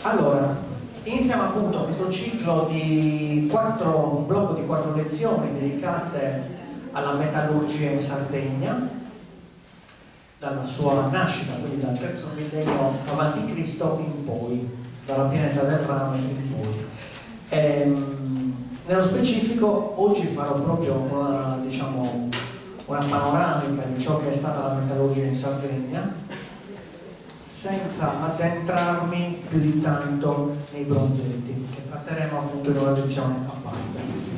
Allora, iniziamo appunto questo ciclo di un blocco di 4 lezioni dedicate alla metallurgia in Sardegna, dalla sua nascita, quindi dal terzo millennio avanti Cristo in poi, dalla pianeta del rame in poi. Nello specifico oggi farò proprio una panoramica di ciò che è stata la metallurgia in Sardegna, senza addentrarmi più di tanto nei bronzetti, che tratteremo appunto in una lezione a parte.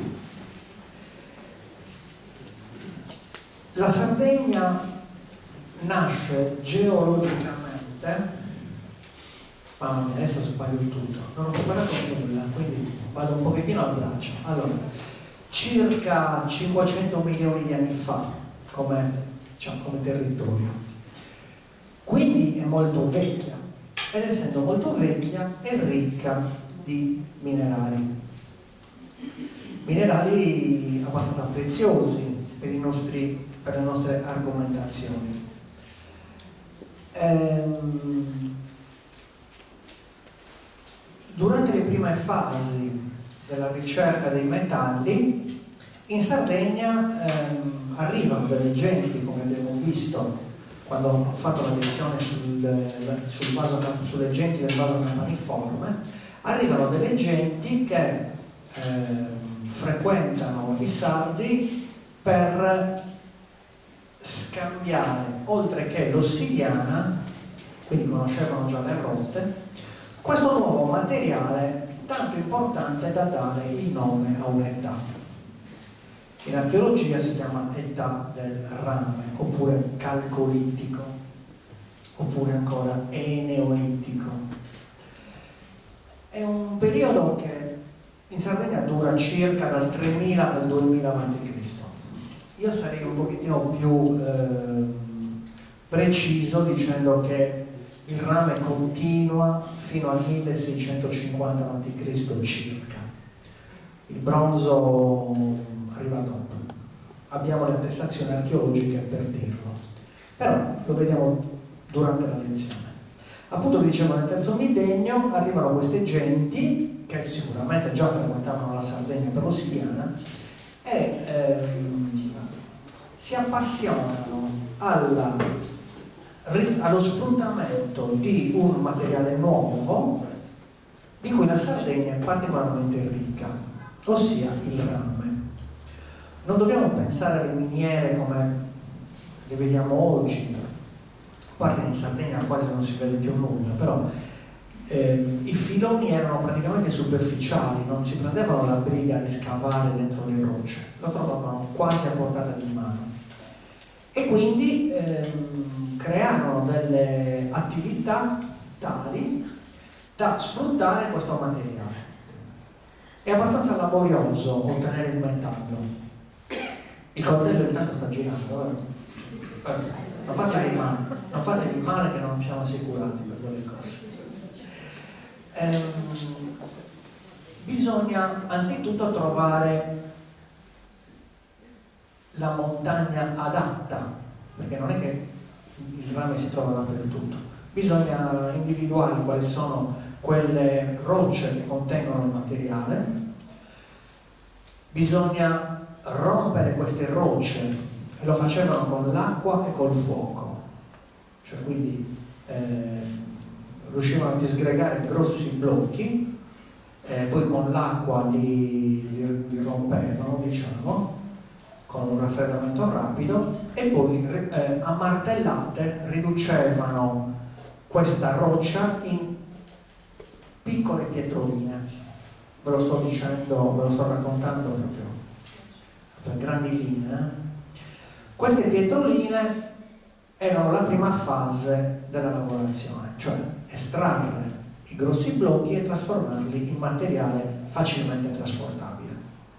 La Sardegna nasce geologicamente, mamma mia, adesso sbaglio tutto, non ho preparato nulla, quindi vado un pochettino a braccio. Allora, circa 500 milioni di anni fa come territorio. Quindi è molto vecchia, ed essendo molto vecchia è ricca di minerali abbastanza preziosi per le nostre argomentazioni. Durante le prime fasi della ricerca dei metalli in Sardegna arrivano delle genti, come abbiamo visto quando ho fatto la lezione sulle genti del vaso campaniforme. Arrivano delle genti che frequentano i sardi per scambiare, oltre che l'ossidiana, quindi conoscevano già le rotte, questo nuovo materiale tanto importante da dare il nome a un'età. In archeologia si chiama età del rame, oppure calcolitico, oppure ancora eneolitico. È un periodo che in Sardegna dura circa dal 3000 al 2000 a.C. Io sarei un pochettino più preciso dicendo che il rame continua fino al 1650 a.C. circa. Il bronzo arriva dopo. Abbiamo le attestazioni archeologiche per dirlo, però lo vediamo durante la lezione. Appunto, vi dicevo, nel terzo millennio arrivano queste genti che sicuramente già frequentavano la Sardegna per l'ossidiana e si appassionano allo sfruttamento di un materiale nuovo di cui la Sardegna è particolarmente ricca, ossia il rame. Non dobbiamo pensare alle miniere come le vediamo oggi, a parte che in Sardegna quasi non si vede più nulla, però i filoni erano praticamente superficiali, non si prendevano la briga di scavare dentro le rocce, lo trovavano quasi a portata di mano. E quindi crearono delle attività tali da sfruttare questo materiale. È abbastanza laborioso ottenere il metallo. Il coltello intanto sta girando, perfetto. Non fatevi male che non siamo assicurati per quelle cose. Bisogna anzitutto trovare la montagna adatta, perché non è che il rame si trova dappertutto. Bisogna individuare quali sono quelle rocce che contengono il materiale. Bisogna rompere queste rocce, e lo facevano con l'acqua e col fuoco, cioè quindi riuscivano a disgregare grossi blocchi, poi con l'acqua li rompevano, diciamo, con un raffreddamento rapido, e poi a martellate riducevano questa roccia in piccole pietroline. Ve lo sto dicendo, ve lo sto raccontando proprio per grandi linee. Queste pietroline erano la prima fase della lavorazione, cioè estrarre i grossi blocchi e trasformarli in materiale facilmente trasportabile.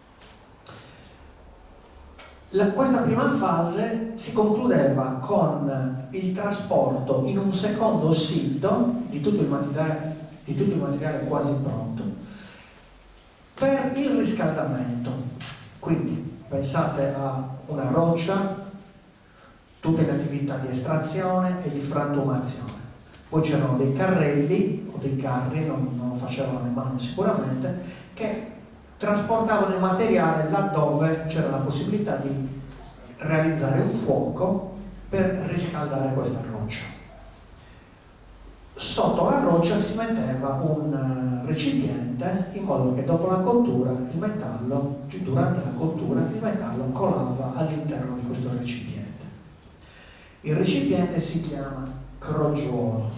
Questa prima fase si concludeva con il trasporto in un secondo sito di tutto il materiale quasi pronto per il riscaldamento. Quindi pensate a una roccia, tutte le attività di estrazione e di frantumazione. Poi c'erano dei carrelli o dei carri, non lo facevano in mano sicuramente, che trasportavano il materiale laddove c'era la possibilità di realizzare un fuoco per riscaldare questa roccia. Sotto la roccia si metteva un recipiente in modo che dopo la cottura il metallo, cioè durante la cottura, il metallo colava all'interno di questo recipiente. Il recipiente si chiama crogiuolo.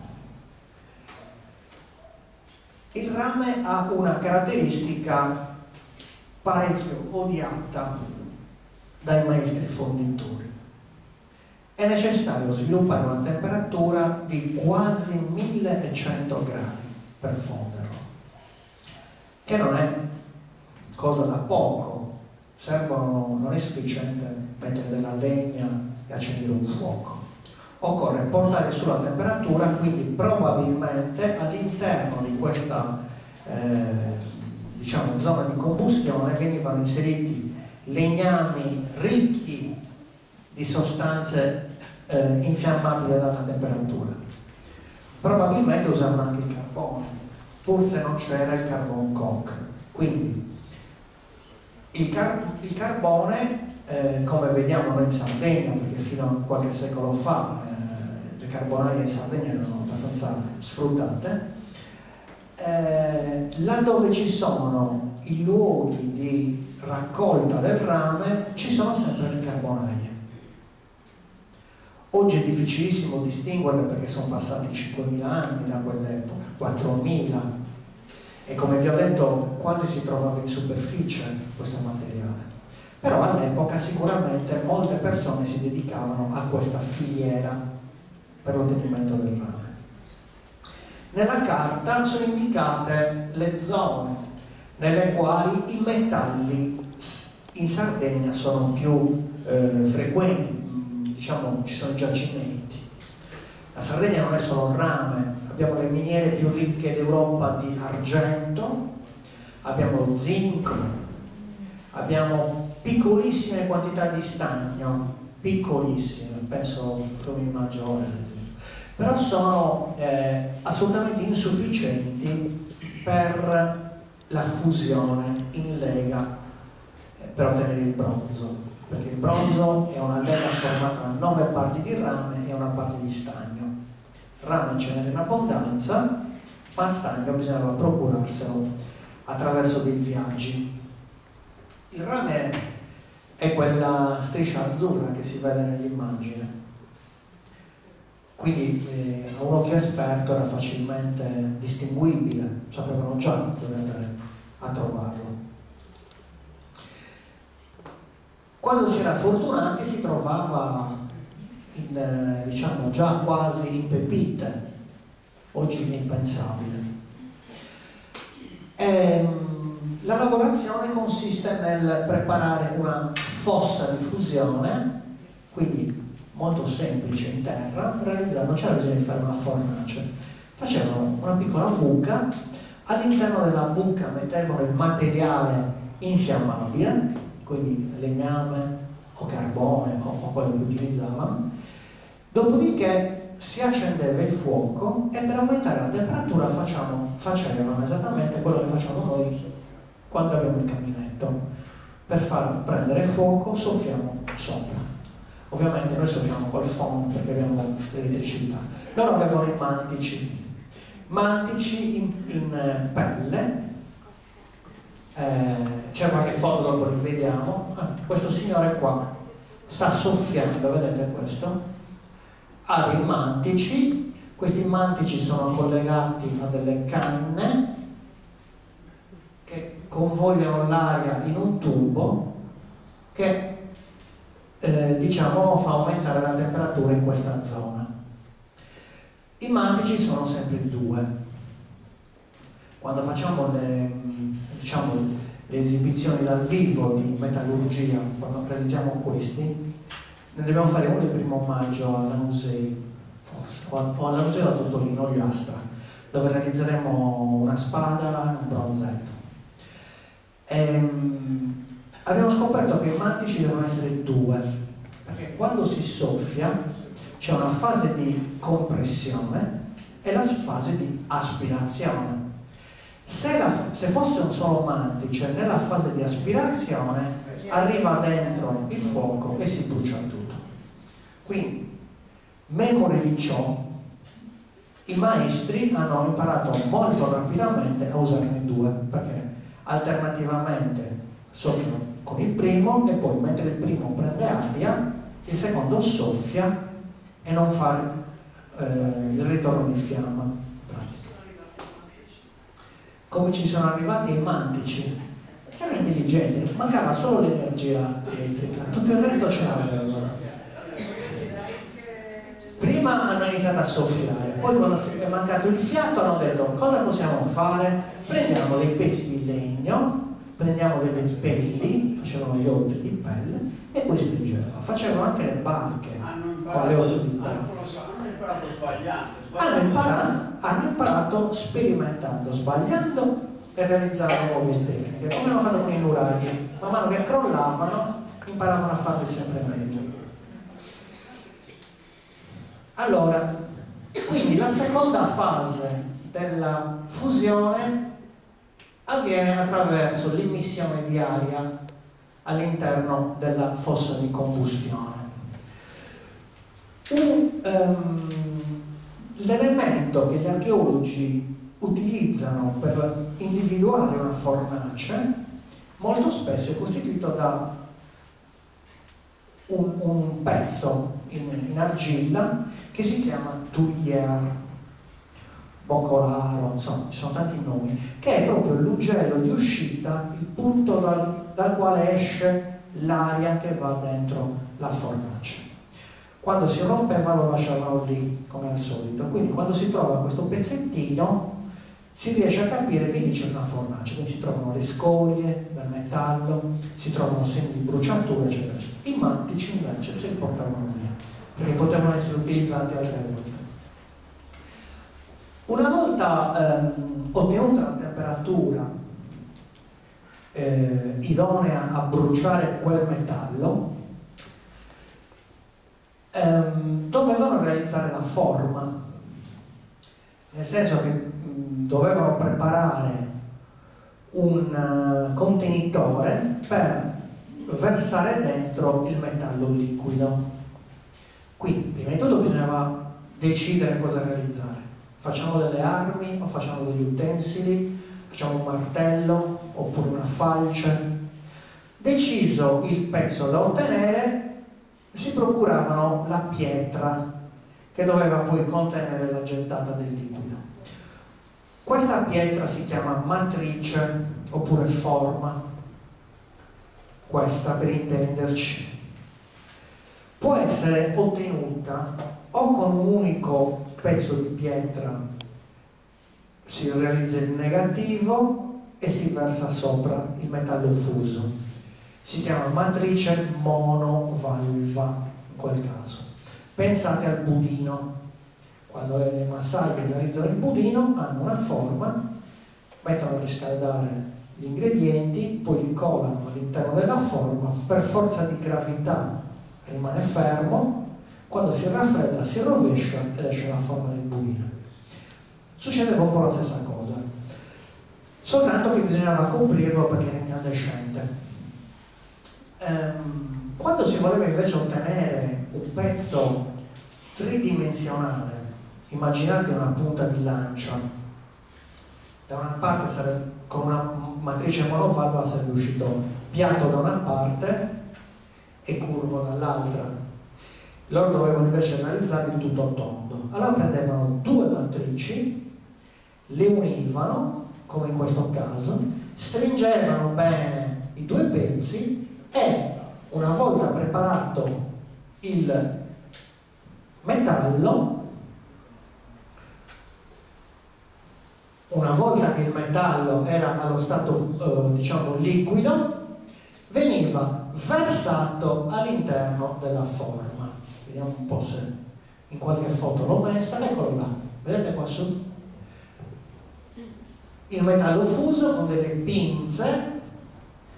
Il rame ha una caratteristica parecchio odiata dai maestri fonditori. È necessario sviluppare una temperatura di quasi 1100 gradi per fonderlo, che non è cosa da poco. Non è sufficiente mettere della legna e accendere un fuoco. Occorre portare sulla temperatura, quindi probabilmente all'interno di questa diciamo, zona di combustione venivano inseriti legnami ricchi di sostanze infiammabili ad alta temperatura. Probabilmente usavano anche il carbone, forse non c'era il carbon coke. Quindi il carbone, come vediamo noi in Sardegna, perché fino a qualche secolo fa le carbonarie in Sardegna erano abbastanza sfruttate, laddove ci sono i luoghi di raccolta del rame ci sono sempre le carbonaie. Oggi è difficilissimo distinguerle perché sono passati 5.000 anni da quell'epoca, 4.000, e come vi ho detto quasi si trovava in superficie questo materiale. Però all'epoca sicuramente molte persone si dedicavano a questa filiera per l'ottenimento del rame. Nella carta sono indicate le zone nelle quali i metalli in Sardegna sono più frequenti. Diciamo, ci sono giacimenti. La Sardegna non è solo il rame, abbiamo le miniere più ricche d'Europa di argento, abbiamo lo zinco, abbiamo piccolissime quantità di stagno, piccolissime, penso Fiumi Maggiore, però sono assolutamente insufficienti per la fusione in lega per ottenere il bronzo. Perché il bronzo è una lega formata da 9 parti di rame e una parte di stagno. Rame ce n'era in abbondanza, ma stagno bisognava procurarselo attraverso dei viaggi. Il rame è quella striscia azzurra che si vede nell'immagine, quindi a un occhio esperto era facilmente distinguibile, sapevano già dove andare a trovarlo. Quando si era fortunati si trovava diciamo già quasi in pepite, oggi è impensabile. La lavorazione consiste nel preparare una fossa di fusione, quindi molto semplice in terra, non c'era bisogno di fare una fornace. Facevano una piccola buca, all'interno della buca mettevano il materiale infiammabile, quindi legname o carbone o quello che utilizzavano, dopodiché si accendeva il fuoco e per aumentare la temperatura facevano esattamente quello che facciamo noi quando abbiamo il caminetto. Per far prendere fuoco soffiamo sopra. Ovviamente noi soffiamo col phon perché abbiamo l'elettricità. Loro avevano i mantici in pelle. C'è qualche foto, dopo rivediamo. Questo signore qua sta soffiando, vedete questo? Ha dei mantici, questi mantici sono collegati a delle canne che convogliano l'aria in un tubo che diciamo fa aumentare la temperatura in questa zona. I mantici sono sempre due. Quando facciamo le esibizioni dal vivo di metallurgia, quando realizziamo questi, ne dobbiamo fare uno il 1° maggio alla Musei, forse, o alla Museo a Tortolino, Ogliastra, dove realizzeremo una spada e un bronzetto. Abbiamo scoperto che i mantici devono essere due, perché quando si soffia c'è una fase di compressione e la fase di aspirazione. Se fosse un solo mantice, nella fase di aspirazione arriva dentro il fuoco e si brucia tutto. Quindi, memore di ciò, i maestri hanno imparato molto rapidamente a usarne due, perché alternativamente soffiano con il primo e poi mentre il primo prende aria, il secondo soffia e non fa il ritorno di fiamma. Come ci sono arrivati i mantici? Erano intelligenti, mancava solo l'energia elettrica, tutto il resto ce l'avevano. Prima hanno iniziato a soffiare, poi quando è mancato il fiato hanno detto cosa possiamo fare? Prendiamo dei pezzi di legno, prendiamo delle pelli, facevano gli oltri di pelle e poi spingevano. Facevano anche le barche con le oltre di pelle. Hanno imparato sperimentando, sbagliando e realizzando nuove tecniche, come hanno fatto con i nuraghi. Man mano che crollavano imparavano a farli sempre meglio. Allora, quindi la seconda fase della fusione avviene attraverso l'immissione di aria all'interno della fossa di combustione. L'elemento che gli archeologi utilizzano per individuare una fornace molto spesso è costituito da un pezzo in argilla che si chiama tuyere, bocolaro, insomma ci sono tanti nomi, che è proprio l'ugello di uscita, il punto dal quale esce l'aria che va dentro la fornace. Quando si rompeva lo lasciavano lì come al solito, quindi quando si trova questo pezzettino si riesce a capire che lì c'è una fornace, quindi si trovano le scorie del metallo, si trovano segni di bruciatura eccetera eccetera. I mantici invece se li portavano via perché potevano essere utilizzati altre volte. Una volta ottenuta la temperatura idonea a bruciare quel metallo, dovevano realizzare la forma, nel senso che dovevano preparare un contenitore per versare dentro il metallo liquido. Quindi prima di tutto bisognava decidere cosa realizzare. Facciamo delle armi o facciamo degli utensili, facciamo un martello oppure una falce. Deciso il pezzo da ottenere, si procuravano la pietra che doveva poi contenere la gettata del liquido. Questa pietra si chiama matrice oppure forma, questa per intenderci. Può essere ottenuta o con un unico pezzo di pietra, si realizza il negativo e si versa sopra il metallo fuso. Si chiama matrice monovalva in quel caso. Pensate al budino. Quando le massaglie realizzano il budino hanno una forma, mettono a riscaldare gli ingredienti, poi li colano all'interno della forma, per forza di gravità rimane fermo, quando si raffredda si rovescia ed esce la forma del budino. Succede un po' la stessa cosa, soltanto che bisognava coprirlo perché era incandescente. Quando si voleva invece ottenere un pezzo tridimensionale, immaginate una punta di lancia, da una parte con una matrice monovalva sarebbe uscito piatto da una parte e curvo dall'altra. Loro dovevano invece realizzare il tutto tondo. Allora prendevano due matrici, le univano, come in questo caso, stringevano bene i due pezzi e una volta preparato il metallo, una volta che il metallo era allo stato diciamo liquido, veniva versato all'interno della forma. Vediamo un po' se in qualche foto l'ho messa, eccolo là, vedete qua su? Il metallo fuso con delle pinze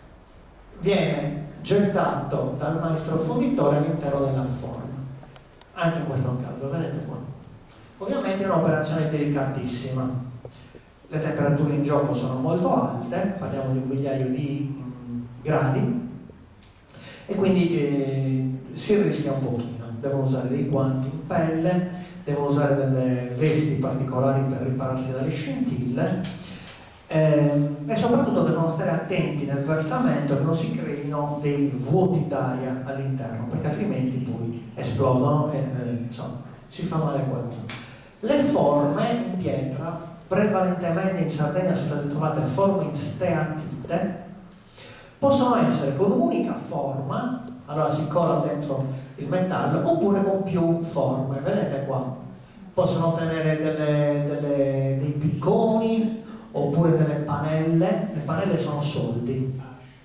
viene gettato dal maestro fonditore all'interno della forma. anche in questo caso, vedete qua. Ovviamente è un'operazione delicatissima, le temperature in gioco sono molto alte, parliamo di un migliaio di gradi, e quindi si rischia un pochino. Devono usare dei guanti in pelle, devono usare delle vesti particolari per ripararsi dalle scintille, e soprattutto devono stare attenti nel versamento che non si creino dei vuoti d'aria all'interno, perché altrimenti poi esplodono e insomma si fa male a qualcuno. Le forme in pietra, prevalentemente in Sardegna sono state trovate forme in steatite, possono essere con un'unica forma, allora si cola dentro il metallo, oppure con più forme, vedete qua, possono tenere dei picconi, oppure delle panelle. Le panelle sono soldi,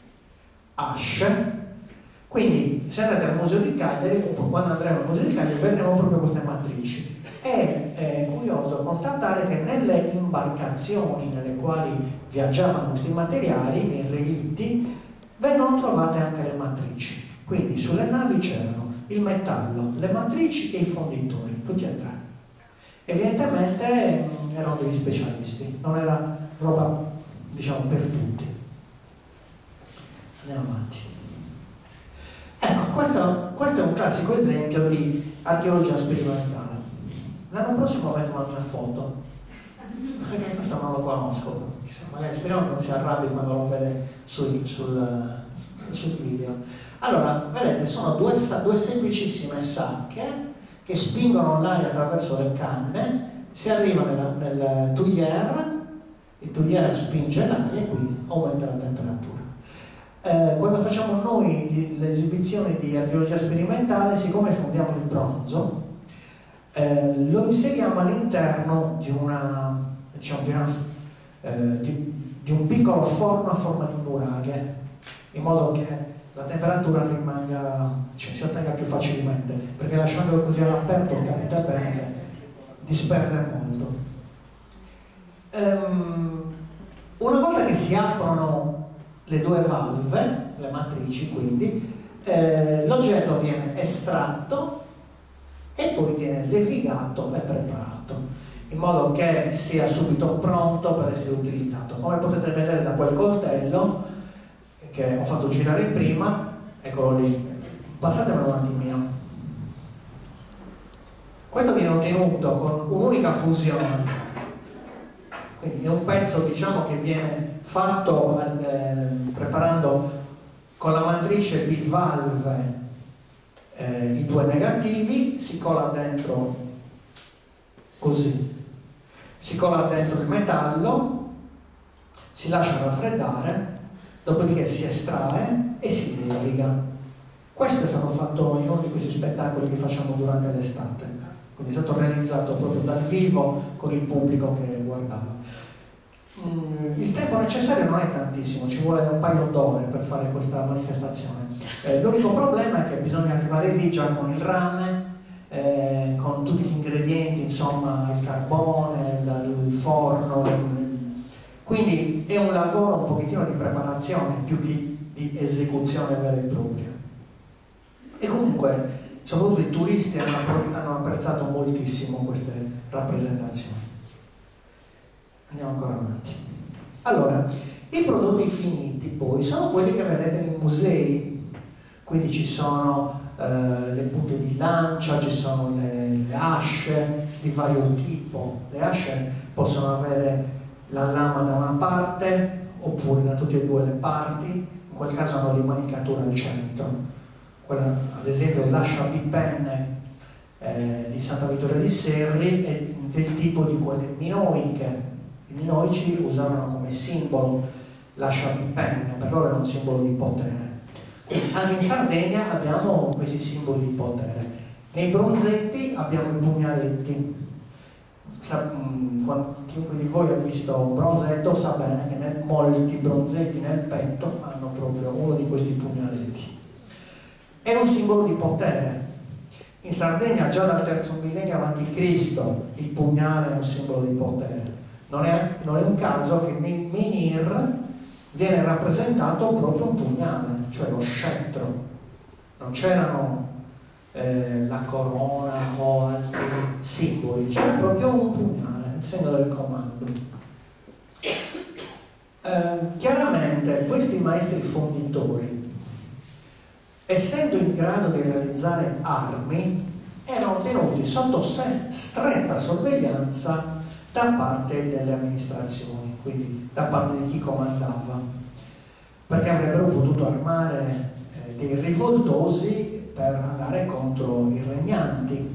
asce. Quindi se andate al Museo di Cagliari, o quando andremo al Museo di Cagliari, vedremo proprio queste matrici. È curioso constatare che nelle imbarcazioni nelle quali viaggiavano questi materiali, nei relitti, vengono trovate anche le matrici. Quindi sulle navi c'erano il metallo, le matrici e i fonditori, tutti e tre. Evidentemente erano degli specialisti, non era roba, diciamo, per tutti. Andiamo avanti. Ecco, questo è un classico esempio di archeologia sperimentale. L'anno prossimo metto la mia foto, perché questo non lo conosco, magari speriamo che non si arrabbi quando lo vede sul video. Allora, vedete, sono due semplicissime sacche che spingono l'aria attraverso le canne, si arriva nel tugliere, il tugliere spinge l'aria e quindi aumenta la temperatura. Quando facciamo noi le esibizioni di archeologia sperimentale, siccome fondiamo il bronzo, lo inseriamo all'interno di un piccolo forno a forma di nuraghe, in modo che la temperatura rimanga, cioè si ottenga più facilmente, perché lasciandolo così all'aperto capite bene che disperde molto. Una volta che si aprono le due valve, le matrici quindi, l'oggetto viene estratto e poi viene levigato e preparato, in modo che sia subito pronto per essere utilizzato. Come potete vedere da quel coltello che ho fatto girare prima, eccolo lì, passatemelo un attimino. Questo viene ottenuto con un'unica fusione, quindi è un pezzo, diciamo, che viene fatto preparando con la matrice bivalve i due negativi, si cola dentro così, si cola dentro il metallo, si lascia raffreddare, dopodiché si estrae e si leviga. Questo è stato fatto in uno di questi spettacoli che facciamo durante l'estate, quindi è stato realizzato proprio dal vivo con il pubblico che guardava. Il tempo necessario non è tantissimo, ci vuole un paio d'ore per fare questa manifestazione. L'unico problema è che bisogna arrivare lì già con il rame, con tutti gli ingredienti, insomma, il carbone, il forno, quindi è un lavoro un pochettino di preparazione più che di esecuzione vera e propria. E comunque, soprattutto i turisti hanno apprezzato moltissimo queste rappresentazioni. Andiamo ancora avanti. Allora, i prodotti finiti poi sono quelli che vedete nei musei, quindi ci sono le punte di lancia, ci sono le asce di vario tipo. Le asce possono avere la lama da una parte oppure da tutte e due le parti, in quel caso hanno l'imanicatura al centro. Quella, ad esempio, l'ascia bipenne di Santa Vittoria di Serri è del tipo di quelle minoiche. I minoici usavano come simbolo l'ascia bipenne, per loro era un simbolo di potere. Quindi anche in Sardegna abbiamo questi simboli di potere. Nei bronzetti abbiamo i pugnaletti. Chiunque di voi ha visto un bronzetto sa bene che molti bronzetti nel petto hanno proprio uno di questi pugnaletti. È un simbolo di potere. In Sardegna già dal III millennio a.C. il pugnale è un simbolo di potere. Non è un caso che nel menhir viene rappresentato proprio un pugnale, cioè lo scettro. Non c'erano la corona o altri simboli, c'era proprio un pugnale, il segno del comando. Chiaramente questi maestri fonditori, essendo in grado di realizzare armi, erano tenuti sotto stretta sorveglianza da parte delle amministrazioni, quindi da parte di chi comandava, perché avrebbero potuto armare dei rivoltosi per andare contro i regnanti.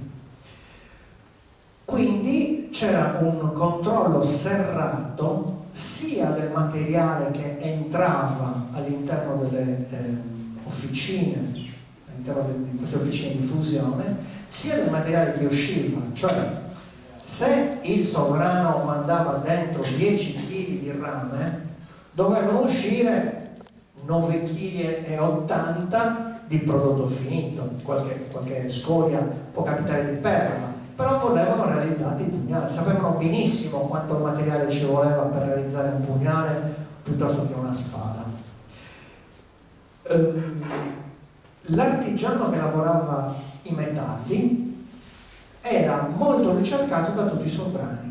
Quindi c'era un controllo serrato sia del materiale che entrava all'interno delle officine, all'interno di queste officine di fusione, sia del materiale che usciva, cioè se il sovrano mandava dentro 10 kg di rame, dovevano uscire 9,80 kg di prodotto finito. Qualche scoria può capitare di perla, però volevano realizzare i pugnali, sapevano benissimo quanto materiale ci voleva per realizzare un pugnale piuttosto che una spada. L'artigiano che lavorava i metalli era molto ricercato da tutti i sovrani.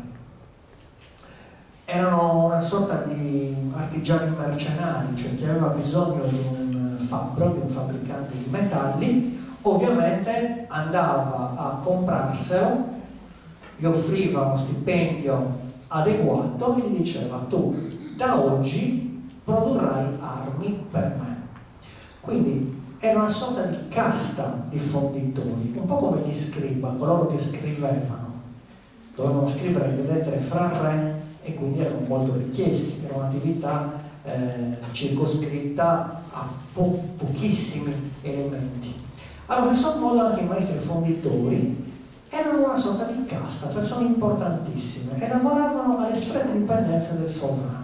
Erano una sorta di artigiani mercenari, cioè chi aveva bisogno di un fabbro, di un fabbricante di metalli, ovviamente andava a comprarselo, gli offriva uno stipendio adeguato e gli diceva: tu da oggi produrrai armi per me. Quindi era una sorta di casta di fonditori, un po' come gli scriba, coloro che scrivevano, dovevano scrivere le lettere fra re e quindi erano molto richiesti, era un'attività circoscritta a pochissimi elementi. Allo stesso modo anche i maestri fonditori erano una sorta di casta, persone importantissime, e lavoravano alle strette dipendenze del sovrano.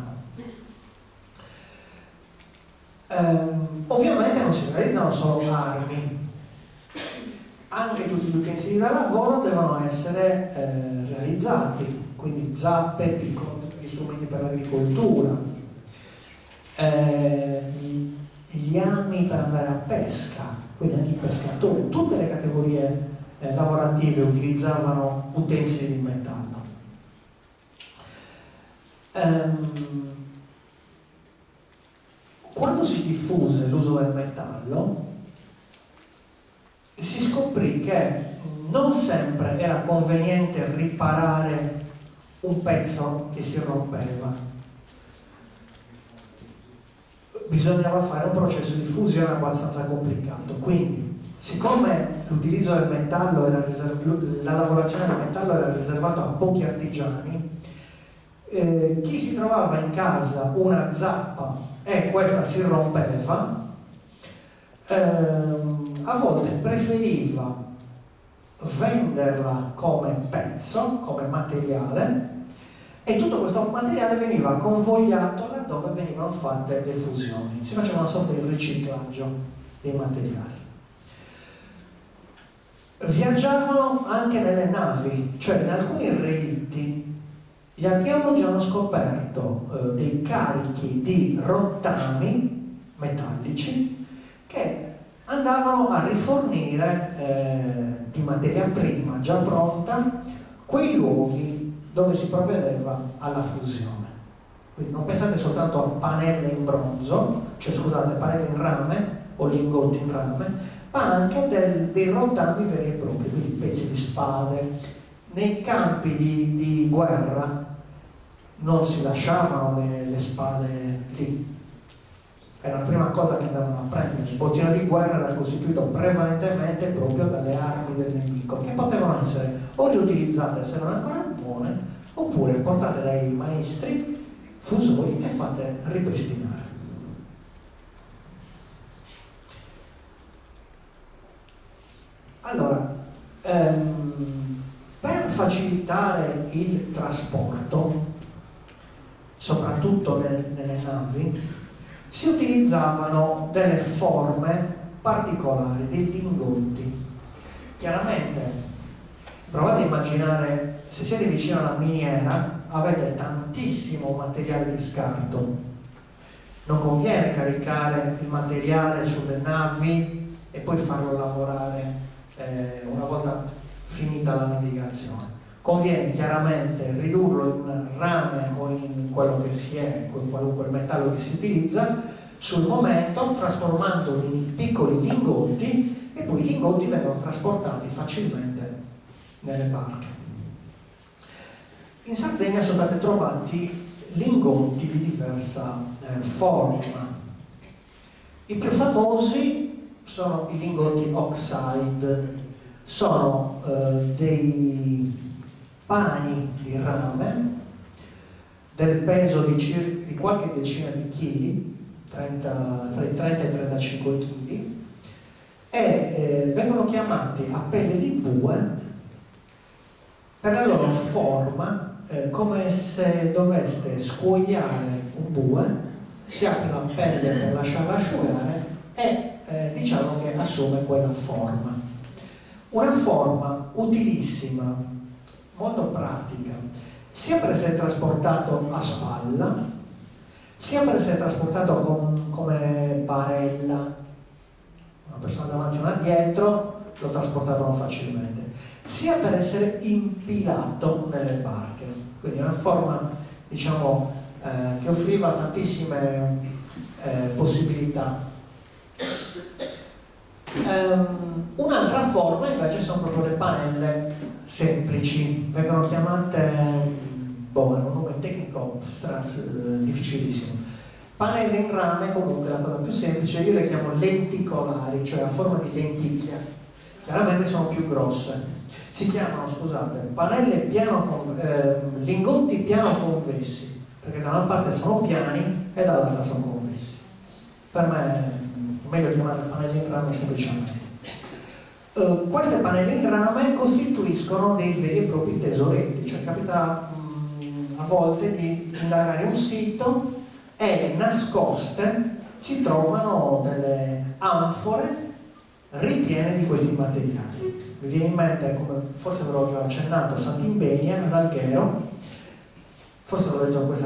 Ovviamente non si realizzano solo armi, anche tutti gli utensili da lavoro devono essere realizzati, quindi zappe, piccoli strumenti per l'agricoltura, gli ami per andare a pesca, quindi anche i pescatori, tutte le categorie lavorative utilizzavano utensili di metallo. Quando si diffuse l'uso del metallo, si scoprì che non sempre era conveniente riparare un pezzo che si rompeva. Bisognava fare un processo di fusione abbastanza complicato. Quindi, siccome l'utilizzo del metallo era la lavorazione del metallo era riservata a pochi artigiani, chi si trovava in casa una zappa e questa si rompeva, a volte preferiva venderla come pezzo, come materiale, e tutto questo materiale veniva convogliato laddove venivano fatte le fusioni. Si faceva una sorta di riciclaggio dei materiali. Viaggiavano anche nelle navi, cioè in alcuni relitti gli archeologi hanno scoperto dei carichi di rottami metallici che andavano a rifornire di materia prima già pronta quei luoghi dove si provvedeva alla fusione. Quindi non pensate soltanto a pannelle in bronzo, cioè scusate, pannelle in rame o lingotti in rame, ma anche dei rottami veri e propri, quindi pezzi di spade. Nei campi di guerra non si lasciavano le spade lì, era la prima cosa che andavano a prendere. Il bottino di guerra era costituito prevalentemente proprio dalle armi del nemico, che potevano essere o riutilizzate se non ancora buone, oppure portate dai maestri fusori e fatte ripristinare. Allora, per facilitare il trasporto, soprattutto nelle navi, si utilizzavano delle forme particolari, dei lingotti. Chiaramente, provate a immaginare, se siete vicino alla miniera, avete tantissimo materiale di scarto. Non conviene caricare il materiale sulle navi e poi farlo lavorare una volta finita la navigazione. Conviene chiaramente ridurlo in rame o in quello che si è, qualunque metallo che si utilizza, sul momento, trasformandoli in piccoli lingotti, e poi i lingotti vengono trasportati facilmente nelle barche. In Sardegna sono stati trovati lingotti di diversa forma. I più famosi sono i lingotti oxide, sono dei pani di rame del peso di qualche decina di chili, tra i 30 e i 35 kg, e vengono chiamati a pelle di bue per la loro forma, come se doveste scuoiare un bue, si apre la pelle per lasciarla asciugare e diciamo che assume quella forma. Una forma utilissima, molto pratica, sia per essere trasportato a spalla, sia per essere trasportato come barella. Una persona davanti e una dietro lo trasportavano facilmente, sia per essere impilato nelle barche. Quindi una forma, diciamo, che offriva tantissime possibilità. Un'altra forma invece sono proprio le panelle semplici, vengono chiamate, è un nome tecnico difficilissimo. Pannelle in rame, comunque la cosa più semplice, io le chiamo lenticolari, cioè a forma di lenticchia. Chiaramente sono più grosse. Si chiamano, scusate, pannelle lingotti piano convessi, perché da una parte sono piani e dall'altra sono convessi. Per me è meglio chiamarle pannelle in rame semplicemente. Queste pannelle in rame costituiscono dei veri e propri tesoretti, cioè capita a volte di indagare un sito e nascoste si trovano delle anfore ripiene di questi materiali. Mi viene in mente, come forse ve l'ho già accennato, a Sant'Imbenia, ad Alghero, forse l'ho detto questa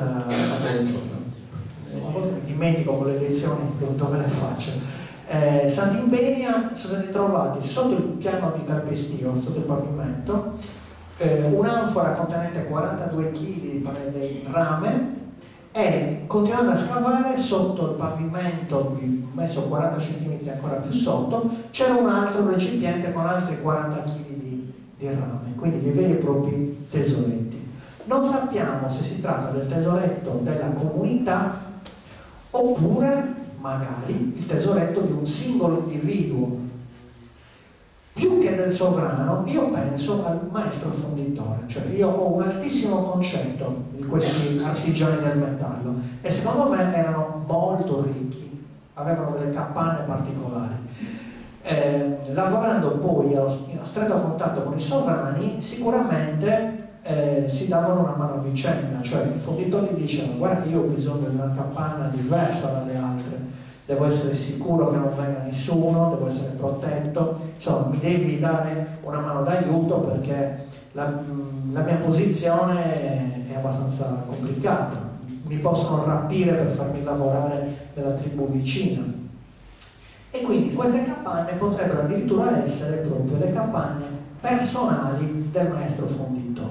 a volte mi dimentico con le lezioni dove le faccio. Sant'Imbenia sono stati trovati sotto il piano di calpestio, sotto il pavimento, un'anfora contenente 42 kg di pannelle in rame, e continuando a scavare sotto il pavimento messo 40 cm ancora più sotto c'era un altro recipiente con altri 40 kg di rame, quindi dei veri e propri tesoretti. Non sappiamo se si tratta del tesoretto della comunità oppure magari il tesoretto di un singolo individuo. Più che del sovrano, io penso al maestro fonditore, cioè io ho un altissimo concetto di questi artigiani del metallo e secondo me erano molto ricchi, avevano delle capanne particolari. Lavorando poi a stretto contatto con i sovrani, sicuramente si davano una mano a vicenda, cioè il fonditore gli diceva: guarda che io ho bisogno di una capanna diversa dalle altre, devo essere sicuro che non venga nessuno, devo essere protetto, insomma mi devi dare una mano d'aiuto perché la mia posizione è abbastanza complicata, mi possono rapire per farmi lavorare nella tribù vicina. E quindi queste capanne potrebbero addirittura essere proprio le capanne personali del maestro fonditore.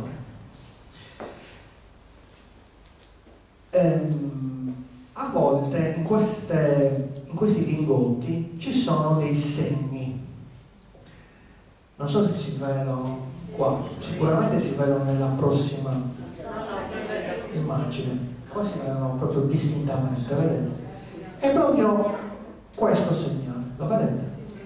A volte in questi lingotti ci sono dei segni, non so se si vedono qua, sicuramente si vedono nella prossima immagine, qua si vedono proprio distintamente, vedete? È proprio questo segnale, lo vedete?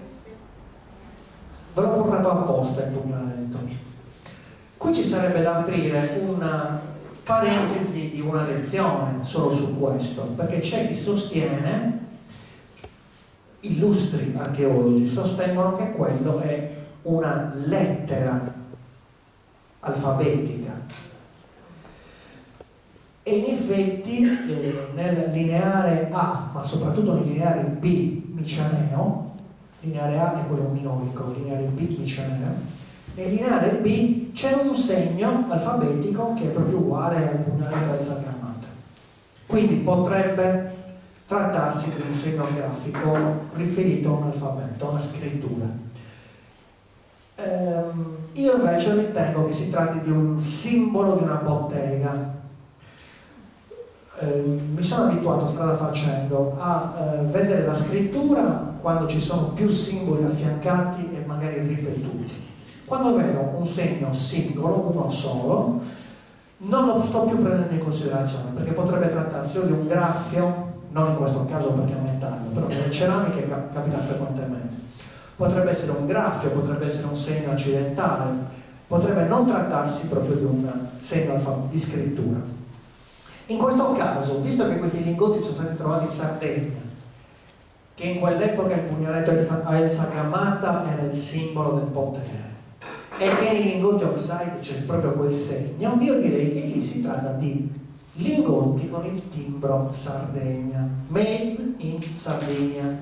Ve l'ho portato apposta il pugnaletto. Qui ci sarebbe da aprire una parentesi di una lezione solo su questo, perché c'è chi sostiene, illustri archeologi sostengono che quello è una lettera alfabetica, e in effetti nel lineare A, ma soprattutto nel lineare B miceneo, lineare A è quello minoico, lineare B miceneo, nel lineare B c'è un segno alfabetico che è proprio uguale al pugnaletto esagrammato, quindi potrebbe trattarsi di un segno grafico riferito a un alfabeto, a una scrittura. Io invece ritengo che si tratti di un simbolo di una bottega. Mi sono abituato strada facendo a vedere la scrittura quando ci sono più simboli affiancati e magari ripetuti. Quando vedo un segno singolo, uno solo, non lo sto più prendendo in considerazione, perché potrebbe trattarsi o di un graffio, non in questo caso perché è metallo, però nelle ceramiche capita frequentemente. Potrebbe essere un graffio, potrebbe essere un segno accidentale, potrebbe non trattarsi proprio di un segno di scrittura. In questo caso, visto che questi lingotti sono stati trovati in Sardegna, che in quell'epoca il pugnaletto a Elsa Camata era il simbolo del potere, e che nei lingotti oxide c'è proprio quel segno, io direi che lì si tratta di lingotti con il timbro Sardegna, made in Sardegna,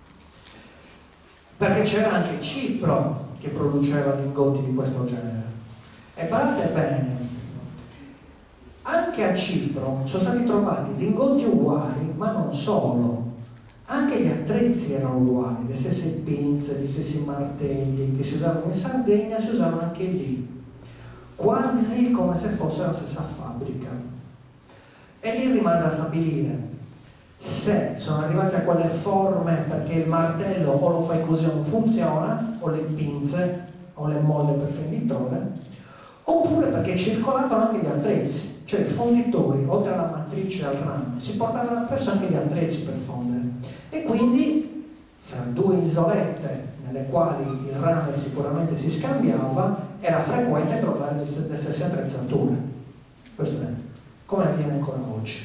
perché c'era anche Cipro che produceva lingotti di questo genere. E guardate bene, anche a Cipro sono stati trovati lingotti uguali, ma non solo, anche gli attrezzi erano uguali, le stesse pinze, gli stessi martelli che si usavano in Sardegna si usavano anche lì, quasi come se fosse la stessa fabbrica. E lì rimane da stabilire se sono arrivate a quelle forme perché il martello o lo fai così o non funziona, o le pinze o le molle per fenditore, oppure perché circolavano anche gli attrezzi, cioè i fonditori oltre alla matrice e al rame si portavano appresso anche gli attrezzi per fondere, e quindi fra due isolette nelle quali il rame sicuramente si scambiava era frequente trovare le stesse attrezzature. Questo è come avviene ancora oggi.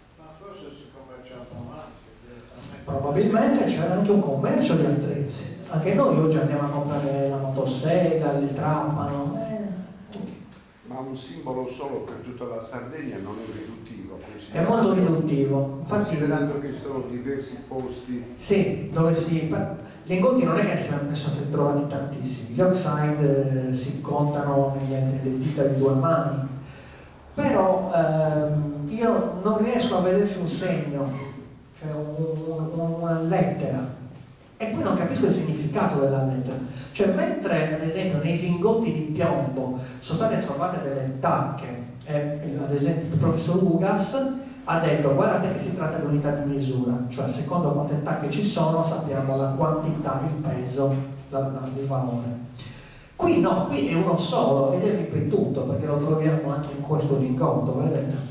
Probabilmente c'era anche un commercio di attrezzi. Anche noi oggi andiamo a comprare la motosega, il trapano. Ma un simbolo solo per tutta la Sardegna non è riduttivo. È molto riduttivo. Infatti, considerando che ci sono diversi posti. Sì, dove gli ingotti non è che ne sono stati trovati tantissimi. Gli oxide si contano nelle dita di due mani. Però io non riesco a vederci un segno, cioè una lettera, e poi non capisco il significato della lettera. Cioè, mentre ad esempio nei lingotti di piombo sono state trovate delle tacche, ad esempio il professor Ugas ha detto: guardate che si tratta di unità di misura, cioè secondo quante tacche ci sono sappiamo la quantità, il peso, il valore. Qui no, qui è uno solo ed è ripetuto, perché lo troviamo anche in questo lingotto, vedete?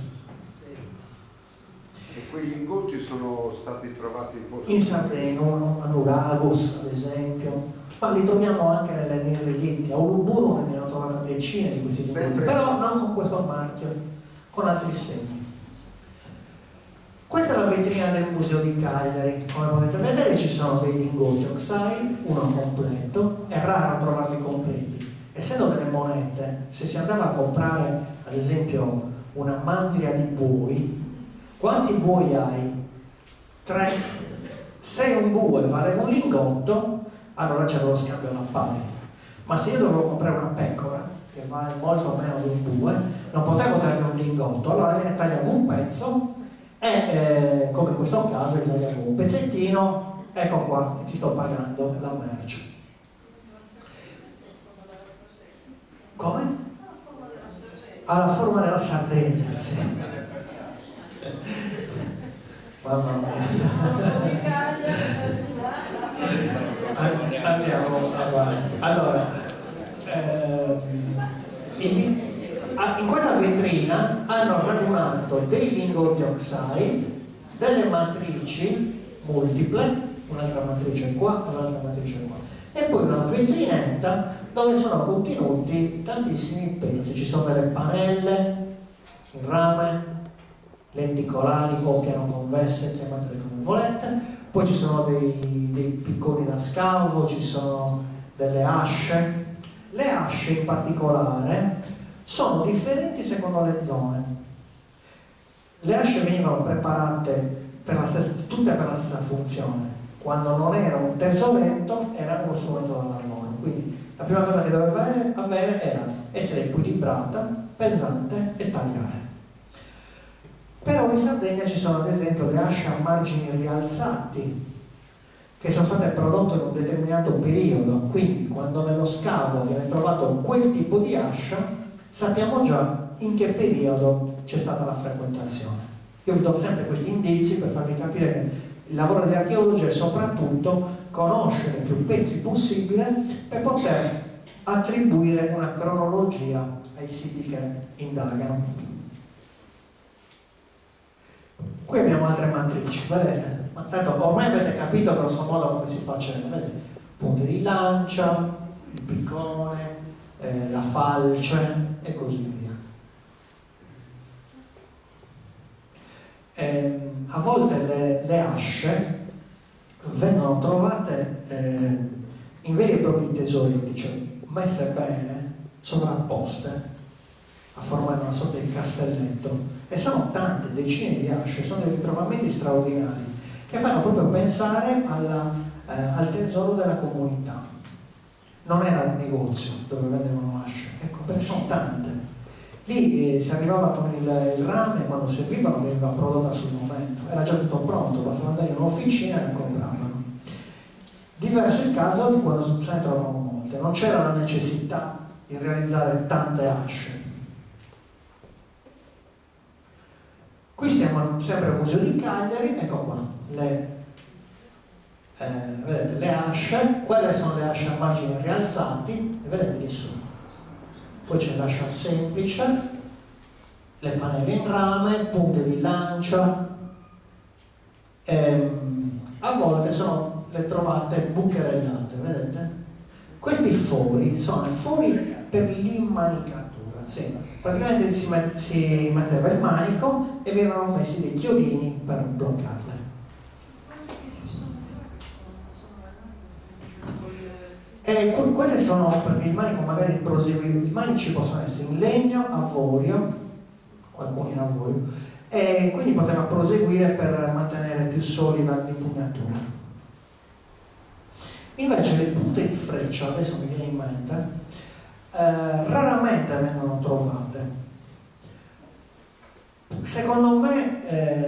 E quei lingotti sono stati trovati in Sardegna, a Nuragos ad esempio, ma li troviamo anche nei relitti. A Uluburu ne hanno trovato decine di questi lingotti, però non con questo marchio, con altri segni. Questa è la vetrina del museo di Cagliari. Come potete vedere ci sono dei lingotti oxide, uno completo, è raro trovarli completi. Essendo delle monete, se si andava a comprare ad esempio una mandria di buoi, quanti buoi hai? 3. Se un bue valeva un lingotto, allora c'era lo scambio alla pari. Ma se io dovevo comprare una pecora, che vale molto meno di un bue, non potevo dargli un lingotto, allora ne tagliavo un pezzo e come in questo caso gli tagliavo un pezzettino, ecco qua, ti sto pagando la merce. Come? Ha la forma della Sardegna, sì. Mamma mia. Andiamo avanti. Allora, in questa vetrina hanno radunato dei lingotti oxide, delle matrici multiple, un'altra matrice qua, un'altra matrice qua, e poi una vetrinetta dove sono contenuti tantissimi pezzi. Ci sono delle pannelle in rame, lenticolari o piano convesse, chiamatele come volete, poi ci sono dei picconi da scavo, ci sono delle asce. Le asce in particolare sono differenti secondo le zone. Le asce venivano preparate tutte per la stessa funzione. Quando non era un tesoletto era uno strumento da lavoro, quindi la prima cosa che doveva avere era essere equilibrata, pesante e tagliare. Però in Sardegna ci sono ad esempio le asce a margini rialzati, che sono state prodotte in un determinato periodo, quindi quando nello scavo viene trovato quel tipo di ascia, sappiamo già in che periodo c'è stata la frequentazione. Io vi do sempre questi indizi per farvi capire che il lavoro degli archeologi è soprattutto conoscere più pezzi possibile per poter attribuire una cronologia ai siti che indagano. Qui abbiamo altre matrici, vedete? Ma tanto ormai avete capito grosso modo come si faceva, vedete? Punte di lancia, il piccone, la falce e così via. A volte le asce vengono trovate in veri e propri tesori, cioè messe bene, sovrapposte a formare una sorta di castelletto, e sono tante, decine di asce, sono dei ritrovamenti straordinari che fanno proprio pensare al tesoro della comunità. Non era un negozio dove vendevano asce, ecco, perché sono tante. Lì si arrivava con il rame, quando servivano veniva prodotta sul momento, era già tutto pronto, bastava andare in un'officina e la compravano. Diverso il caso di quando se ne trovavano molte, non c'era la necessità di realizzare tante asce. Qui stiamo sempre al Museo di Cagliari, ecco qua, vedete le asce, quelle sono le asce a margini rialzati, e vedete che sono. Poi c'è l'ascia semplice, le pannelle in rame, punte di lancia, a volte le trovate bucherellate, vedete? Questi fori sono i fori per l'immanicatura, sì. Praticamente si metteva il manico e venivano messi dei chiodini per bloccarle. E queste sono, perché il manico magari prosegue, i manici possono essere in legno, avorio, qualcuno in avorio, e quindi poteva proseguire per mantenere più solida l'impugnatura. Invece le punte di freccia, adesso mi viene in mente, raramente vengono trovate. Secondo me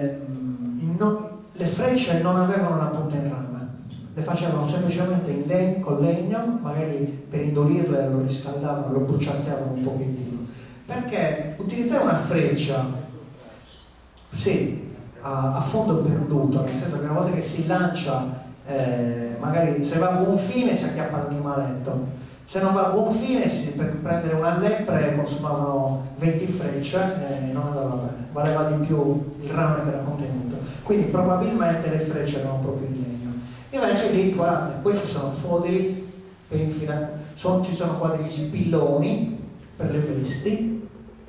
le frecce non avevano la punta in rame, le facevano semplicemente con legno, magari per indurirle lo riscaldavano, lo bruciacchiavano un pochettino, perché utilizzare una freccia, sì, a fondo perduto, nel senso che una volta che si lancia, magari se va a buon fine si acchiappa l'animaletto, se non va a buon fine per prendere una lepre consumavano 20 frecce e non andava bene, valeva di più il rame che era contenuto, quindi probabilmente le frecce erano proprio in legno. Invece lì, guardate, questi sono foderi per infilare, ci sono qua degli spilloni per le vesti,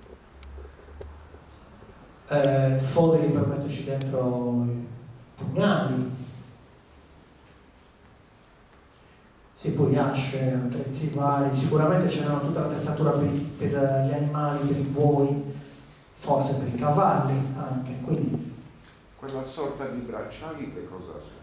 foderi per metterci dentro i pugnali, sì, poi asce, attrezzi vari, sicuramente c'erano tutta l'attrezzatura per gli animali, per i buoi, forse per i cavalli anche, quindi. Quella sorta di bracciali che cosa sono?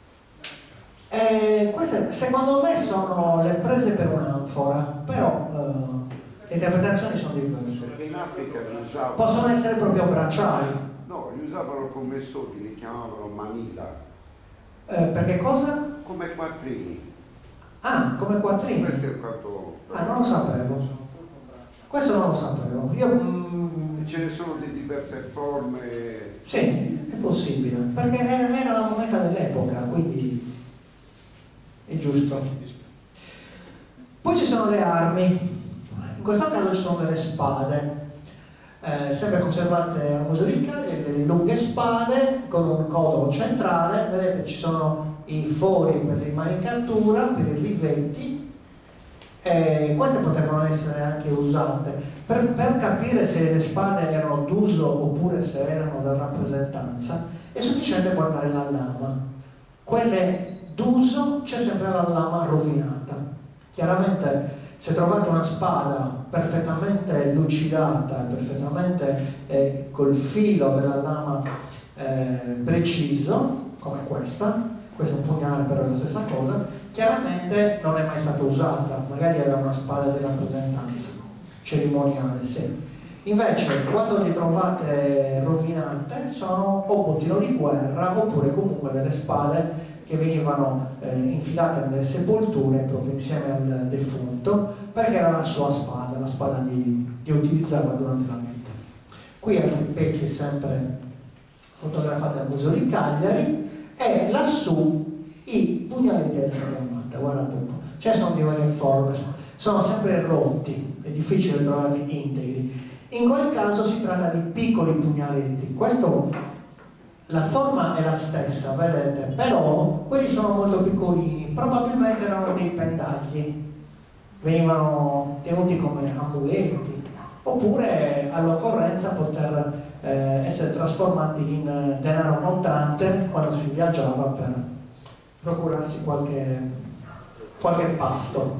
Queste secondo me sono le prese per un'anfora, però le interpretazioni sono diverse. Perché in Africa li usavano. Possono essere proprio bracciali. No, li usavano come soldi, li chiamavano manila. Perché cosa? Come quattrini. Ah, come quattrini? Questo è quanto. Ah, non lo sapevo. Questo non lo sapevo. Ce ne sono di diverse forme. Sì, è possibile, perché era la moneta dell'epoca, quindi è giusto. Poi ci sono le armi, in questo caso ci sono delle spade, sempre conservate al Museo di Cagliari, delle lunghe spade con un codolo centrale, vedete ci sono i fori per l'immanicatura, per i rivetti, queste potevano essere anche usate per capire se le spade erano d'uso oppure se erano da rappresentanza. È sufficiente guardare la lama, quelle d'uso c'è sempre la lama rovinata. Chiaramente se trovate una spada perfettamente lucidata, perfettamente col filo della lama preciso, come questa, questo è un pugnale però è la stessa cosa, chiaramente non è mai stata usata, magari era una spada di rappresentanza cerimoniale, sì. Invece quando li trovate rovinate sono o bottino di guerra oppure comunque delle spade che venivano infilate nelle sepolture proprio insieme al defunto, perché era la sua spada, la spada che utilizzava durante la vita. Qui altri pezzi sempre fotografati al Museo di Cagliari, e lassù i pugnaletti del Sagamata, guardate un po', ce ne sono di varie forme, sono sempre rotti, è difficile trovarli integri. In quel caso si tratta di piccoli pugnaletti, questo, la forma è la stessa, vedete, però quelli sono molto piccolini, probabilmente erano dei pendagli, venivano tenuti come amuletti, oppure all'occorrenza poter essere trasformati in denaro contante quando si viaggiava per procurarsi qualche pasto.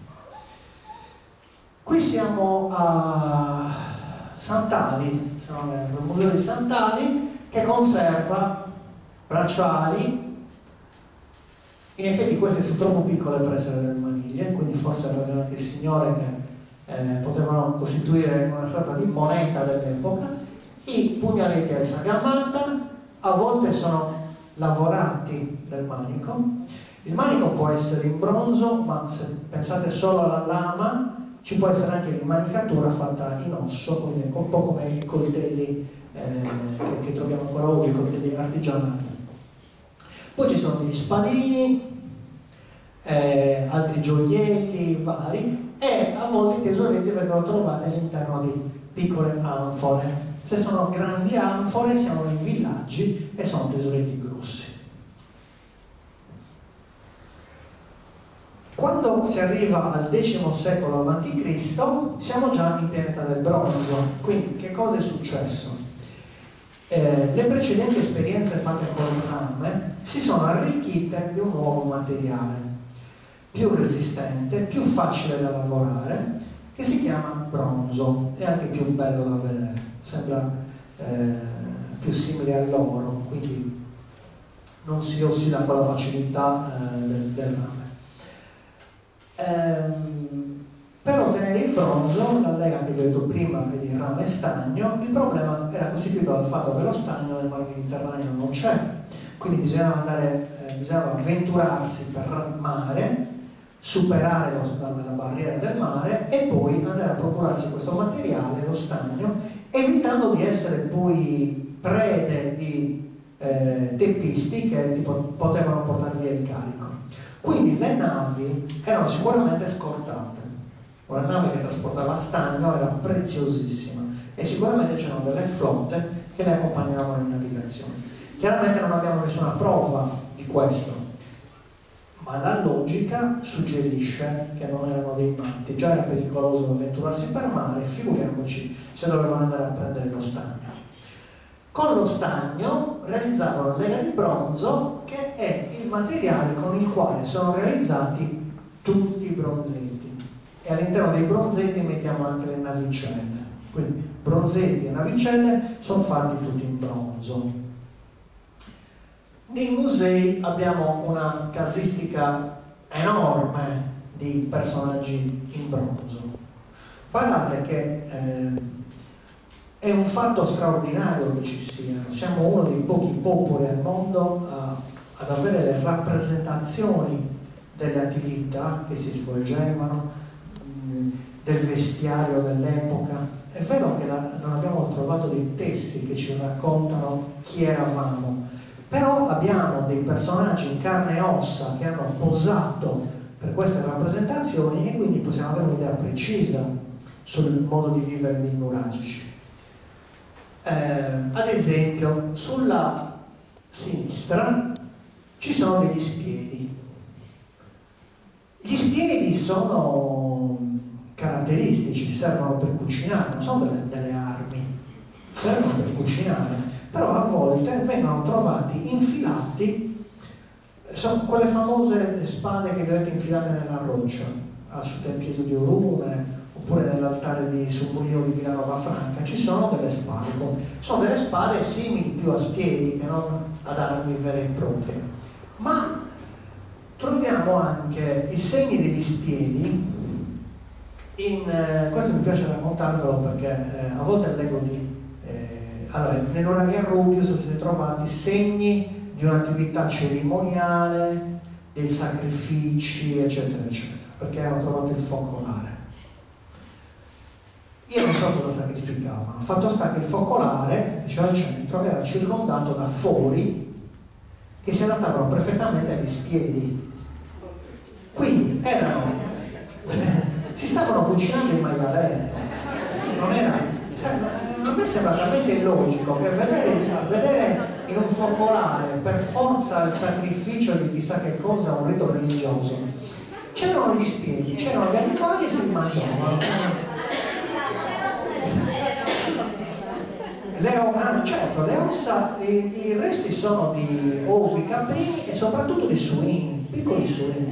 Qui siamo a Sant'Ali, siamo nel Museo di Sant'Ali, che conserva bracciali. In effetti queste sono troppo piccole per essere delle maniglie, quindi forse ha ragione anche il Signore che potevano costituire una sorta di moneta dell'epoca. I pugnaletti al Sagamata a volte sono lavorati nel manico. Il manico può essere in bronzo, ma se pensate solo alla lama, ci può essere anche l'immanicatura fatta in osso, quindi un po' come i coltelli che troviamo ancora oggi, i coltelli artigianali. Poi ci sono degli spadini, altri gioielli vari, e a volte i tesoretti vengono trovati all'interno di piccole anfore. Se sono grandi anfore siamo in villaggi e sono tesoretti grossi. Quando si arriva al X secolo a.C. siamo già in pianeta del bronzo. Quindi che cosa è successo? Le precedenti esperienze fatte con il rame si sono arricchite di un nuovo materiale più resistente, più facile da lavorare, che si chiama bronzo, e anche più bello da vedere, sembra più simile all'oro, quindi non si ossida con la facilità del rame. Per ottenere il bronzo, la lega che vi ho detto prima è di rame stagno. Il problema era costituito dal fatto che lo stagno nel Mar Mediterraneo non c'è, quindi bisognava avventurarsi per mare, superare la barriera del mare e poi andare a procurarsi questo materiale, lo stagno, evitando di essere poi prede di teppisti che potevano portare via il carico. Quindi le navi erano sicuramente scortate. Una nave che trasportava stagno era preziosissima e sicuramente c'erano delle flotte che le accompagnavano in navigazione. Chiaramente non abbiamo nessuna prova di questo, ma la logica suggerisce che non erano dei matti. Già era pericoloso avventurarsi per mare, figuriamoci se dovevano andare a prendere lo stagno. Con lo stagno realizzavano lega di bronzo, che è il materiale con il quale sono realizzati tutti i bronzetti, e all'interno dei bronzetti mettiamo anche le navicelle. Quindi bronzetti e navicelle sono fatti tutti in bronzo. Nei musei abbiamo una casistica enorme di personaggi in bronzo. Guardate che è un fatto straordinario che ci siano. Siamo uno dei pochi popoli al mondo ad avere le rappresentazioni delle attività che si svolgevano, del vestiario dell'epoca. È vero che non abbiamo trovato dei testi che ci raccontano chi eravamo, però abbiamo dei personaggi in carne e ossa che hanno posato per queste rappresentazioni, e quindi possiamo avere un'idea precisa sul modo di vivere dei nuragici. Ad esempio, sulla sinistra ci sono degli spiedi. Gli spiedi sono caratteristici, servono per cucinare, non sono delle armi, servono per cucinare, però a volte vengono trovati infilati, sono quelle famose spade che vedete infilate nella roccia, sul Tempio di Orume, oppure nell'altare di Subulino di Villanova Franca. Ci sono delle spade, sono delle spade simili più a spiedi che non ad armi vere e proprie, ma troviamo anche i segni degli spiedi questo mi piace raccontarvelo perché a volte leggo allora, nell'Uragan Rubius siete trovati segni di un'attività cerimoniale, dei sacrifici, eccetera, eccetera, perché hanno trovato il focolare. Io non so cosa sacrificavano, fatto sta che il focolare, diceva al centro, era circondato da fori che si adattavano perfettamente agli spiedi. Quindi si stavano cucinando il maialetto. Non era, a me sembra talmente illogico che vedere in un focolare per forza il sacrificio di chissà che cosa, un rito religioso. C'erano gli spiedi, c'erano gli animali e si mangiavano. Certo, le ossa, i resti sono di ovi, caprini e soprattutto di suini, piccoli suini.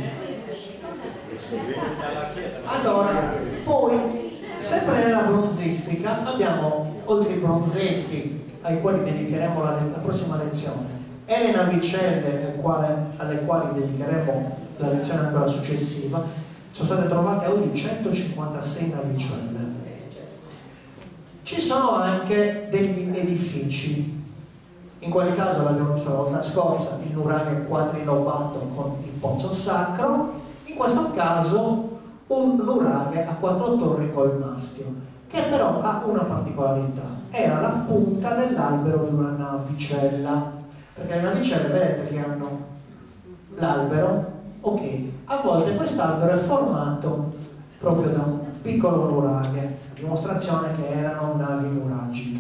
Allora, poi, sempre nella bronzistica, abbiamo, oltre ai bronzetti, ai quali dedicheremo la prossima lezione, e le navicelle alle quali dedicheremo la lezione ancora successiva, sono state trovate oggi 156 navicelle. Ci sono anche degli edifici, in quel caso l'abbiamo visto la volta scorsa, il nuraghe quadrilobato con il pozzo sacro, in questo caso un nuraghe a 4 torri col mastio, che però ha una particolarità, era la punta dell'albero di una navicella, perché le navicelle vedete che hanno l'albero, ok, a volte quest'albero è formato proprio da un piccolo nuraghe, dimostrazione che erano navi nuragiche.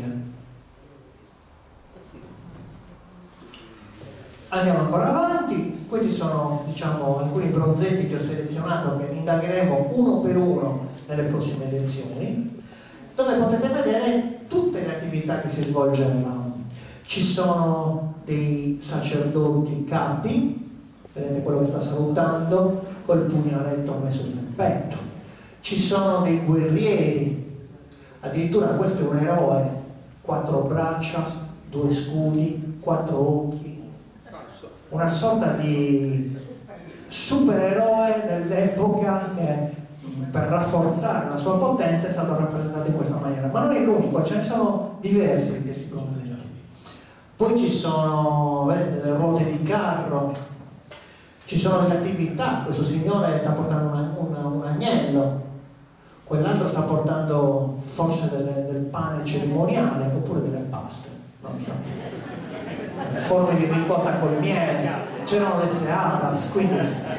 Andiamo ancora avanti, questi sono, diciamo, alcuni bronzetti che ho selezionato che indagheremo uno per uno nelle prossime lezioni, dove potete vedere tutte le attività che si svolgevano. Ci sono dei sacerdoti capi, vedete quello che sta salutando col pugnaletto messo sul petto. Ci sono dei guerrieri, addirittura questo è un eroe, 4 braccia, 2 scudi, 4 occhi, una sorta di supereroe dell'epoca che per rafforzare la sua potenza è stato rappresentato in questa maniera, ma non è l'unico, ce ne sono diversi di questi bronzetti. Poi ci sono, vedete, delle ruote di carro, ci sono delle attività, questo signore sta portando un agnello, quell'altro sta portando forse del pane cerimoniale oppure delle paste, non so, forme di ricotta col miele, c'erano le seadas, quindi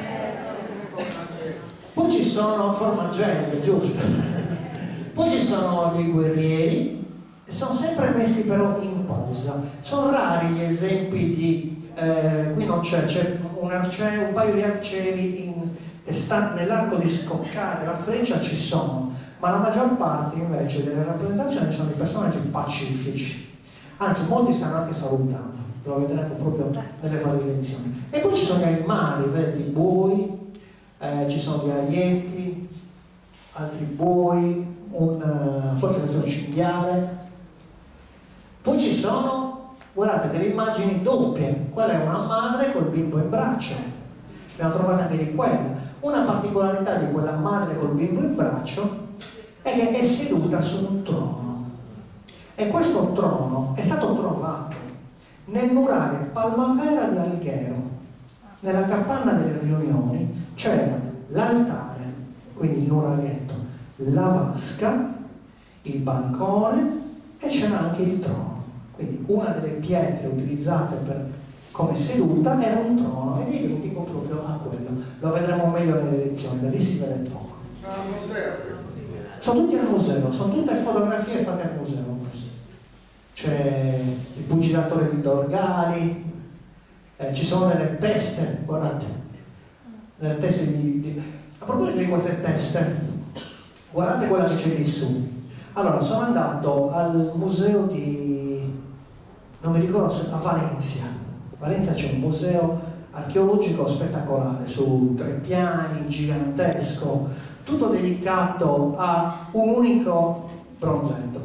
poi ci sono formagelle, giusto? Poi ci sono dei guerrieri e sono sempre messi però in posa, sono rari gli esempi di qui non c'è un paio di arcieri che stanno nell'arco di scoccare la freccia, ci sono, ma la maggior parte invece delle rappresentazioni sono di personaggi pacifici, anzi molti stanno anche salutando, lo vedremo proprio nelle varie lezioni. E poi ci sono gli animali, vedete, i buoi, ci sono gli arieti, altri buoi, forse questo è un cinghiale. Poi ci sono, guardate, delle immagini doppie, quella è una madre col bimbo in braccio, abbiamo trovato anche di quella. Una particolarità di quella madre col bimbo in braccio è che è seduta su un trono, e questo trono è stato trovato nel nuraghe Palmavera di Alghero. Nella capanna delle riunioni c'era l'altare, quindi il nuraghetto, la vasca, il bancone e c'era anche il trono. Quindi una delle pietre utilizzate come seduta era un trono, ed è identico proprio a quello. Lo vedremo meglio nelle lezioni, da lì si vede poco. Sono tutti al museo, sono tutte fotografie fatte al museo. C'è il pugilatore di Dorgali, ci sono delle teste, guardate, delle teste a proposito di queste teste, guardate quella che c'è lì su. Allora, sono andato al museo non mi ricordo se a Valencia c'è un museo archeologico spettacolare su 3 piani, gigantesco, tutto dedicato a un unico bronzetto,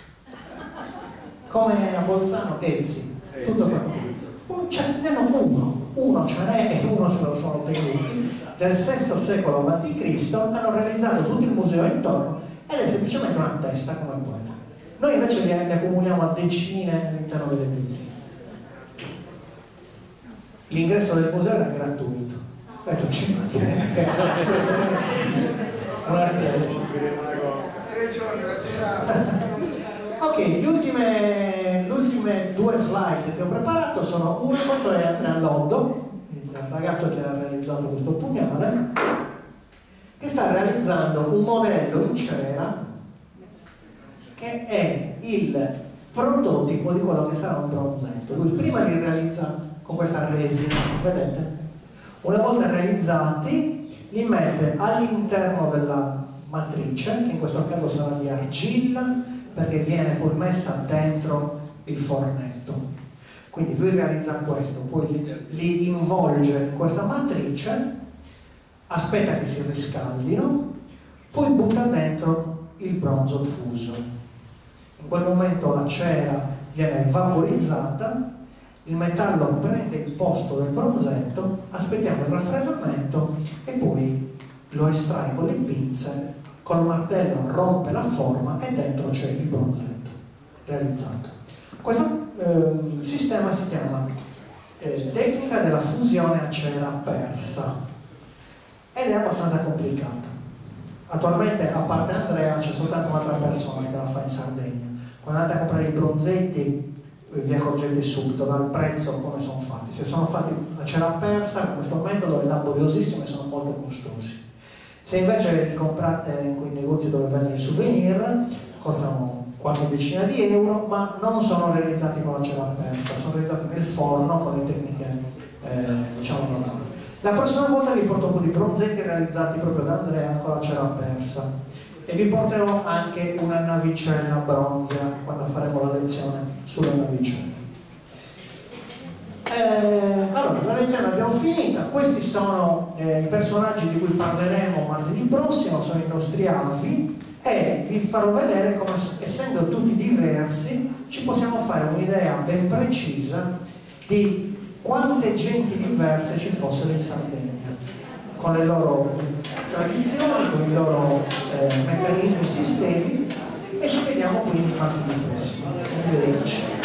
come a Bolzano Ezzi, tutto uno ce n'è e uno se lo sono tenuti, del VI secolo a.C. hanno realizzato tutto il museo intorno ed è semplicemente una testa come quella. Noi invece ne accumuliamo a decine all'interno delle vetrine. l'ingresso del museo era gratuito. Tu ci mancherebbe. Ok, le ultime due slide che ho preparato sono una, questo è Andrea Loddo, il ragazzo che ha realizzato questo pugnale, che sta realizzando un modello in cera che è il prototipo di quello che sarà un bronzetto. Lui prima li realizza con questa resina, vedete? Una volta realizzati li mette all'interno della matrice, che in questo caso sarà di argilla, perché viene poi messa dentro il fornetto. Quindi lui realizza questo, poi li involge in questa matrice, aspetta che si riscaldino, poi butta dentro il bronzo fuso. In quel momento la cera viene vaporizzata, il metallo prende il posto del bronzetto, aspettiamo il raffreddamento e poi lo estrae con le pinze, col martello rompe la forma e dentro c'è il bronzetto realizzato. Questo sistema si chiama tecnica della fusione a cera persa ed è abbastanza complicata. Attualmente, a parte Andrea, c'è soltanto un'altra persona che la fa in Sardegna. Quando andate a comprare i bronzetti vi accorgete subito dal prezzo come sono fatti. Se sono fatti a cera persa, con questo metodo è laboriosissimo e sono molto costosi. Se invece li comprate in quei negozi dove vendono i souvenir, costano qualche decina di euro, ma non sono realizzati con la cera persa, sono realizzati nel forno con le tecniche diciamo normali. La prossima volta vi porto un po' di bronzetti realizzati proprio da Andrea con la cera persa e vi porterò anche una navicella bronzea quando faremo la lezione sulle navicelle. Allora, la lezione l'abbiamo finita. Questi sono i personaggi di cui parleremo martedì prossimo, sono i nostri avi, e vi farò vedere come, essendo tutti diversi, ci possiamo fare un'idea ben precisa di quante genti diverse ci fossero in Sardegna, con le loro tradizioni, con i loro meccanismi e sistemi, e ci vediamo quindi martedì prossimo. Arrivederci.